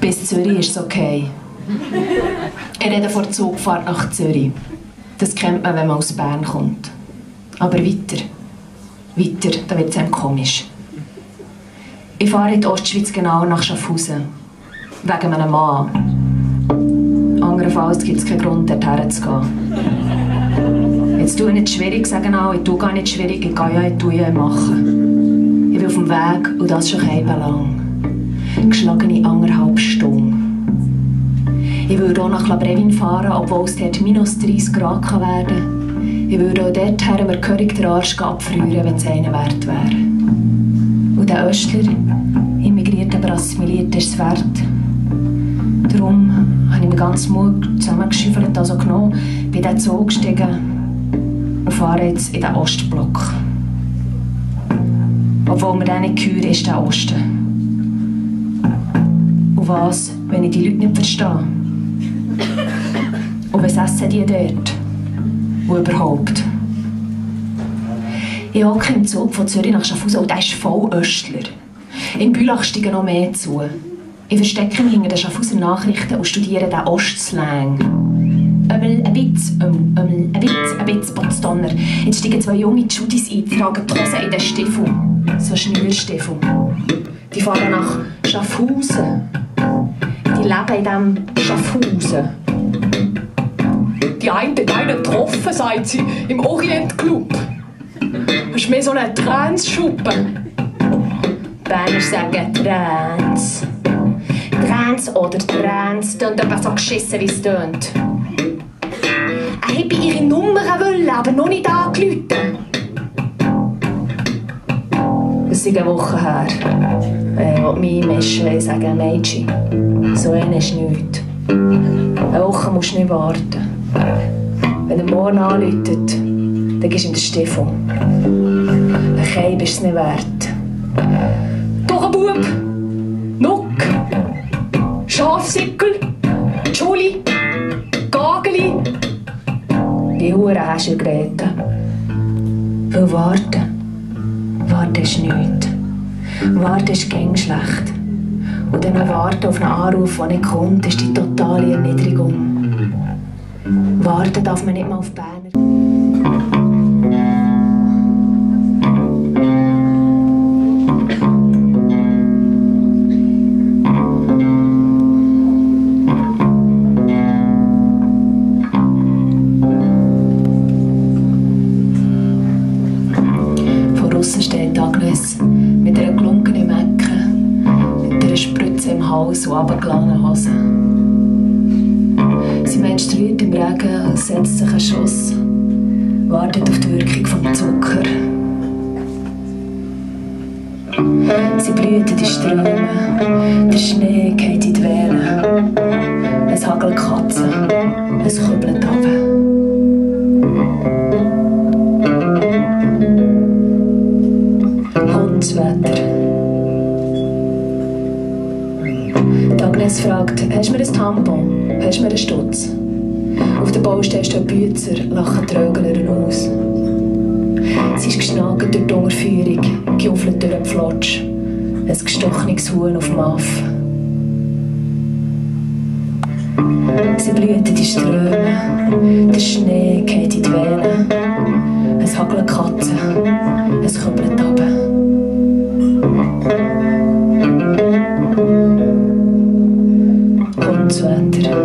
Bis Zürich ist es okay. Ich rede vor der Zugfahrt nach Zürich. Das kennt man, wenn man aus Bern kommt. Aber weiter, da wird es einem komisch. Ich fahre in die Ostschweiz genau nach Schaffhausen. Wegen einem Mann. Anderenfalls gibt es keinen Grund, dorthin zu gehen. Jetzt tue ich nicht schwierig, sagen alle. Ich tue gar nicht schwierig, ich gehe ja, ich tue ja machen. Ich bin auf dem Weg und das schon lang. Geschlagene 1,5 Stunden. Ich würde auch nach La Brevin fahren, obwohl es dort minus 30 Grad werden kann. Ich würde auch dorthin mir gehörig den Arsch abfrieren, wenn es einen wert wäre. Und der Östler, immigriert aber assimiliert, ist es wert. Darum habe ich mir ganz Mut zusammengeschüffelt, also genommen, bin in den Zug gestiegen und fahre jetzt in den Ostblock. Obwohl mir der nicht gehört ist, der Osten. Und was, wenn ich die Leute nicht verstehe? Und was essen die dort? Und überhaupt? Ich hocke im Zug von Zürich nach Schaffhausen und der ist voll Östler. In Bülach steigen noch mehr zu. Ich verstecke mich hinter den Schaffhauser Nachrichten und studiere den Ostslang. Ein Witz, Potsdonner. Jetzt steigen 2 junge Judis ein, tragen die Hosen in den Stiefel. So Schnürstiefel. Die fahren nach Schaffhausen. Die leben in diesem Schaffhausen. Die einen getroffen, sagt sie, im Orient Club. Das ist mehr so ein Trans-Schuppe. Berner sagen Trans. Trans oder Trans, tönt aber so geschissen, wie es tönt. Ich wollte ihre Nummer, aber noch nicht angerufen. Das ist eine Woche her. Ich will mich einmischen, ich sage Mädchen. So einer ist nichts. Eine Woche musst du nicht warten. Wenn er morgen anruft, dann gibst du ihm den Stiefel. Ein Keib ist es nicht wert. Doch ein Bub, Nuck, Schafsickel, Schuli, Gageli. Die Huren hast du Grete. Weil warten ist nichts. Warten ist gäng schlecht. Und dann noch warten auf einen Anruf, der nicht kommt, ist die totale Erniedrigung. Warten darf man nicht mal auf Berner. Vor aussen steht Agnes mit einer gelunkenen Mecke, mit einer Spritze im Hals und runtergeladenen Hosen. Sie menstruiert im Regen, setzt sich einen Schuss, wartet auf die Wirkung vom Zucker. Sie blüht in die Ströme, der Schnee geht in die Venen. Es hagelt Katzen, es kübelt runter. Hundswetter. Agnes fragt, hast du mir ein Tampon? Hast du mir einen Stutz? Auf der Baustelle stehen Bützer, lachen die Rögler aus. Sie ist geschnagelt durch die Unterführung, gejuffelt durch den Pflotsch. Ein gestochenes Huhn auf dem Aff. Sie blüht in die Ströme, der Schnee geht in die Venen. Es hagelt Katzen, es kübelt runter. Hundswetter.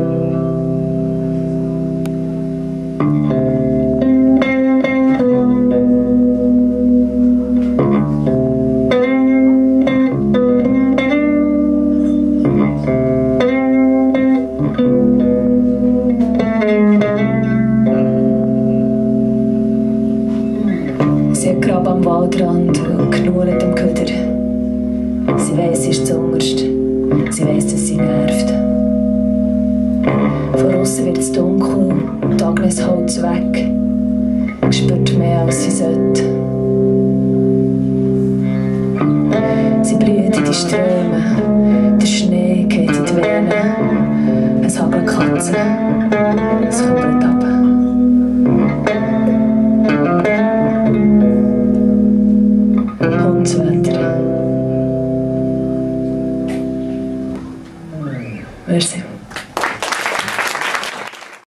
Sie hat Grab am Waldrand und knurrt am Köder. Sie weiss, sie ist zuunterst. Sie weiss, dass sie nervt. Von aussen wird es dunkel und Agnes holt es weg. Spürt mehr, als sie sollte. Sie blüht in die Ströme, der Schnee geht in die Venen. Es hagelt Katzen, es kübelt runter. Hundswetter. Merci.